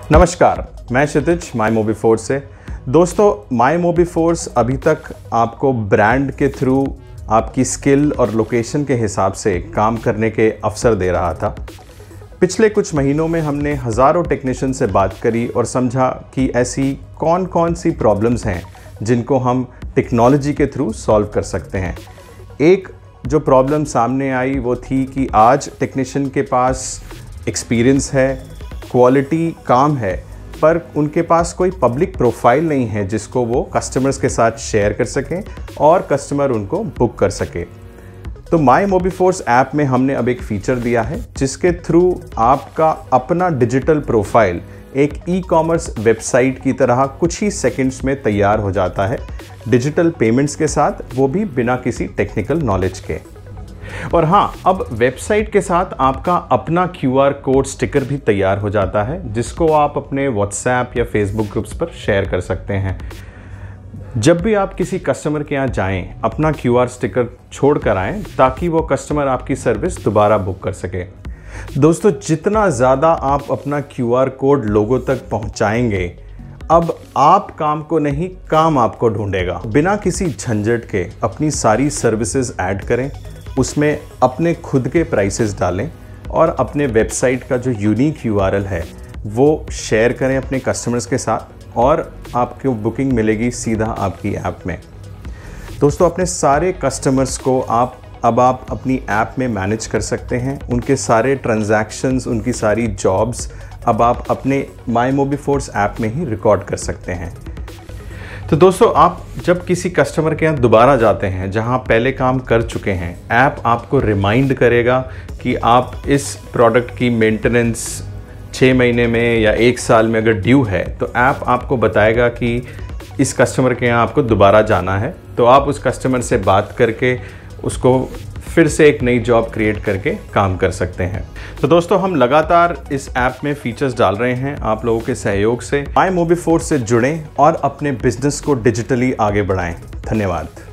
नमस्कार, मैं क्षितिज माई मोबी फोर्स से। दोस्तों, माई मोबी फोर्स अभी तक आपको ब्रांड के थ्रू आपकी स्किल और लोकेशन के हिसाब से काम करने के अवसर दे रहा था। पिछले कुछ महीनों में हमने हज़ारों टेक्नीशियन से बात करी और समझा कि ऐसी कौन कौन सी प्रॉब्लम्स हैं जिनको हम टेक्नोलॉजी के थ्रू सॉल्व कर सकते हैं। एक जो प्रॉब्लम सामने आई वो थी कि आज टेक्नीशियन के पास एक्सपीरियंस है, क्वालिटी काम है, पर उनके पास कोई पब्लिक प्रोफाइल नहीं है जिसको वो कस्टमर्स के साथ शेयर कर सकें और कस्टमर उनको बुक कर सके। तो माई मोबी फोर्स ऐप में हमने अब एक फ़ीचर दिया है जिसके थ्रू आपका अपना डिजिटल प्रोफाइल एक ई-कॉमर्स वेबसाइट की तरह कुछ ही सेकंड्स में तैयार हो जाता है, डिजिटल पेमेंट्स के साथ, वो भी बिना किसी टेक्निकल नॉलेज के। और हाँ, अब वेबसाइट के साथ आपका अपना QR कोड स्टिकर भी तैयार हो जाता है जिसको आप अपने व्हाट्सएप या फेसबुक ग्रुप्स पर शेयर कर सकते हैं। जब भी आप किसी कस्टमर के यहाँ जाएं, अपना QR स्टिकर छोड़ कर आएँ ताकि वो कस्टमर आपकी सर्विस दोबारा बुक कर सके। दोस्तों, जितना ज़्यादा आप अपना QR कोड लोगों तक पहुँचाएंगे, अब आप काम को नहीं, काम आपको ढूंढेगा। बिना किसी झंझट के अपनी सारी सर्विसेज ऐड करें, उसमें अपने खुद के प्राइसेस डालें और अपने वेबसाइट का जो यूनिक URL है वो शेयर करें अपने कस्टमर्स के साथ और आपको बुकिंग मिलेगी सीधा आपकी ऐप में। दोस्तों, अपने सारे कस्टमर्स को आप अपनी ऐप में मैनेज कर सकते हैं। उनके सारे ट्रांजैक्शंस, उनकी सारी जॉब्स अब आप अपने माई मोबी फोर्स ऐप में ही रिकॉर्ड कर सकते हैं। तो दोस्तों, आप जब किसी कस्टमर के यहाँ दोबारा जाते हैं जहाँ पहले काम कर चुके हैं, ऐप आपको रिमाइंड करेगा कि आप इस प्रोडक्ट की मेंटेनेंस 6 महीने में या 1 साल में अगर ड्यू है तो ऐप आपको बताएगा कि इस कस्टमर के यहाँ आपको दोबारा जाना है। तो आप उस कस्टमर से बात करके उसको फिर से एक नई जॉब क्रिएट करके काम कर सकते हैं। तो दोस्तों, हम लगातार इस ऐप में फीचर्स डाल रहे हैं आप लोगों के सहयोग से। माई मोबी फोर्स से जुड़ें और अपने बिजनेस को डिजिटली आगे बढ़ाएं। धन्यवाद।